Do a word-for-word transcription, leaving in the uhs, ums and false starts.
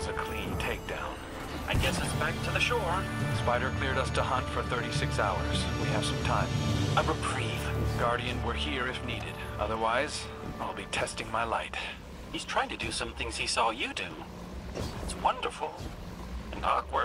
a clean takedown. I guess it's back to the shore. Spider cleared us to hunt for thirty-six hours. We have some time. A reprieve. Guardian, we're here if needed. Otherwise, I'll be testing my light. He's trying to do some things he saw you do. It's wonderful. And awkward.